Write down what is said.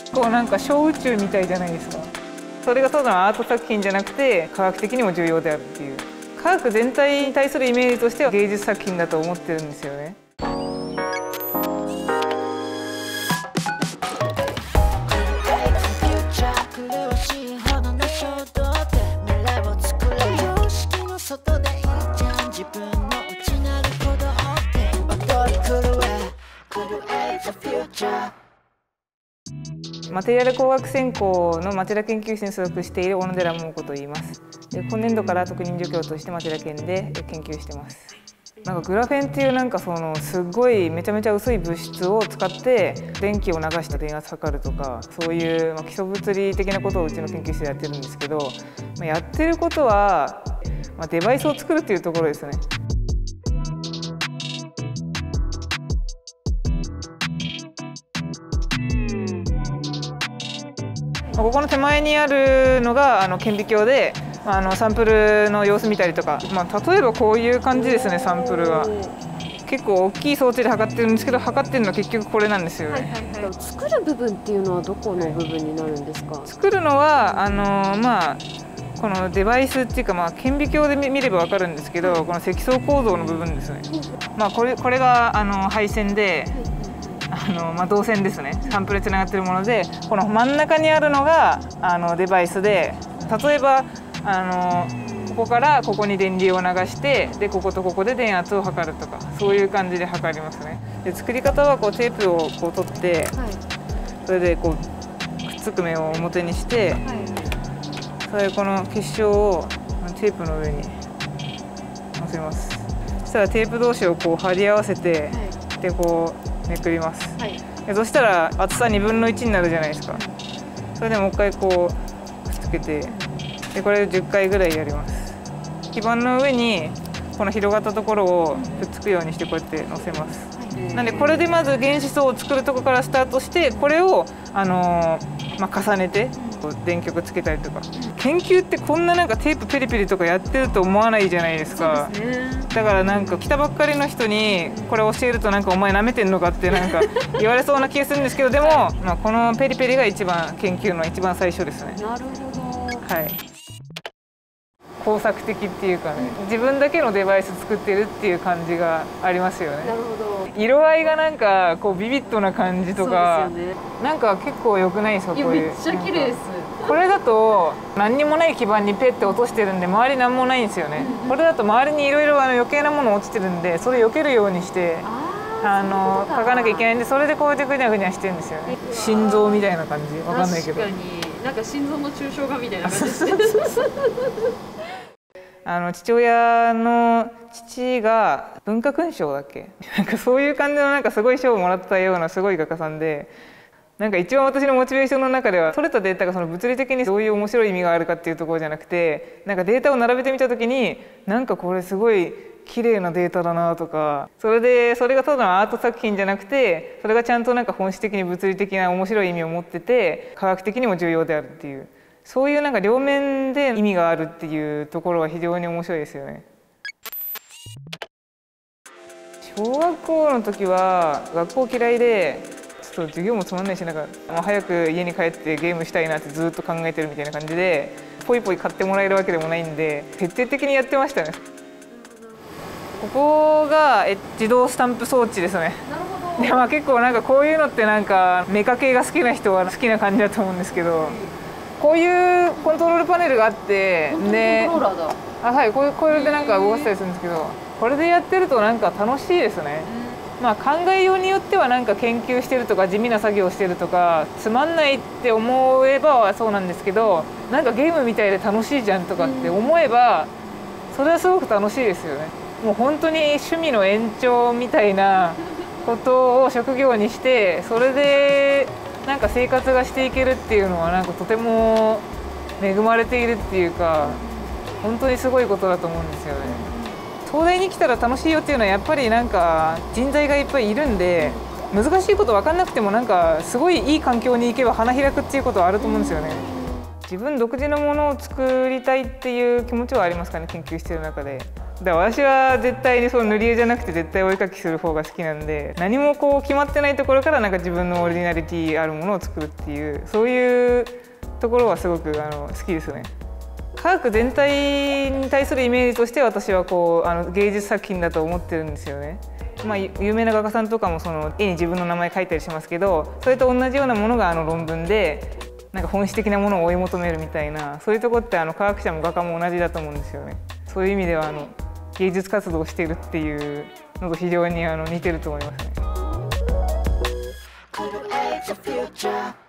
こうなんか小宇宙みたいじゃないですか。それがただのアート作品じゃなくて科学的にも重要であるっていう、科学全体に対するイメージとしては芸術作品だと思ってるんですよね。マテリアル工学専攻の町田研究室に所属している小野寺桃子と言います。今年度から特任助教として町田県で研究してます。なんかグラフェンっていうなんかそのすごいめちゃめちゃ薄い物質を使って電気を流した電圧測るとか、そういう基礎物理的なことをうちの研究室でやってるんですけど、やってることはデバイスを作るっていうところですね。ここの手前にあるのが顕微鏡でサンプルの様子見たりとか、例えばこういう感じですね。サンプルは結構大きい装置で測ってるんですけど、測ってるのは結局これなんですよね。 作る部分っていうのはどこの部分になるんですか？ 作るのはこのデバイスっていうか、顕微鏡で見れば分かるんですけど、この積層構造の部分ですね。これが配線で。導線ですね。サンプルでつながっているもので、この真ん中にあるのがデバイスで、例えばここからここに電流を流して、でこことここで電圧を測るとか、そういう感じで測りますね。で作り方はこうテープをこう取って、それでこうくっつく面を表にして、それでこの結晶をテープの上に乗せます。そしたらテープ同士をこう貼り合わせて、でこうめくります。そしたら厚さ1/2になるじゃないですか。それでもう一回こうくっつけて、でこれで10回ぐらいやります。基板の上にこの広がったところをくっつくようにしてこうやって乗せます。なんでこれでまず原子層を作るところからスタートして、これを重ねて電極つけたりとか。研究ってこんななんかテープペリペリとかやってると思わないじゃないですか。だからなんか来たばっかりの人にこれ教えるとなんかお前なめてんのかってなんか言われそうな気がするんですけど、でもこのペリペリが一番研究の一番最初ですね。 なるほど。 はい。工作的っていうかね、自分だけのデバイス作ってるっていう感じがありますよね。 なるほど。 色合いがなんかこうビビッドな感じとか、 そうですよね。 なんか結構良くないですか？こういう。 めっちゃ綺麗です。 これだと何にもない基板にペッて落としてるんで周り何もないんですよね。これだと周りにいろいろ余計なもの落ちてるんで、それ避けるようにして書かなきゃいけないんで、それでこうやってぐにゃぐにゃしてるんですよね。心臓みたいな感じ、わかんないけど。 確かになんか心臓の抽象画みたいな感じですね。 父親の父が文化勲章だっけ、なんかそういう感じのなんかすごい賞をもらったようなすごい画家さんで、なんか一番私のモチベーションの中では取れたデータがその物理的にどういう面白い意味があるかっていうところじゃなくて、なんかデータを並べてみた時になんかこれすごい綺麗なデータだなとか、それがただのアート作品じゃなくて、それがちゃんとなんか本質的に物理的な面白い意味を持ってて科学的にも重要であるっていう、そういうなんか両面で意味があるっていうところは非常に面白いですよね。小学校の時は学校嫌いで、ちょっと授業もつまんないし、なんかもう早く家に帰ってゲームしたいなってずっと考えてるみたいな感じで、ポイポイ買ってもらえるわけでもないんで徹底的にやってましたね。ここが自動スタンプ装置ですね。で結構なんかこういうのってなんかメカ系が好きな人は好きな感じだと思うんですけど、こういうコントロールパネルがあって、ではい、これでなんか動かしたりするんですけど、これでやってるとなんか楽しいですね。考えようによってはなんか研究してるとか地味な作業をしてるとかつまんないって思えばそうなんですけど、なんかゲームみたいで楽しいじゃんとかって思えばそれはすごく楽しいですよね。もう本当に趣味の延長みたいなことを職業にして、それでなんか生活がしていけるっていうのはなんかとても恵まれているっていうか、本当にすごいことだと思うんですよね。東大に来たら楽しいよっていうのはやっぱりなんか人材がいっぱいいるんで、難しいこと分かんなくてもなんかすごいいい環境に行けば花開くっていうことはあると思うんですよね。自分独自のものを作りたいっていう気持ちはありますかね、研究してる中で。 だから私は絶対にその塗り絵じゃなくて絶対お絵描きする方が好きなんで、何もこう決まってないところからなんか自分のオリジナリティあるものを作るっていう、そういうところはすごく好きですね。科学全体に対するイメージとして私はこう芸術作品だと思ってるんですよね。有名な画家さんとかもその絵に自分の名前書いたりしますけど、それと同じようなものが論文でなんか本質的なものを追い求めるみたいな、そういうところって科学者も画家も同じだと思うんですよね。そういう意味では芸術活動をしているっていうのと非常に似てると思いますね。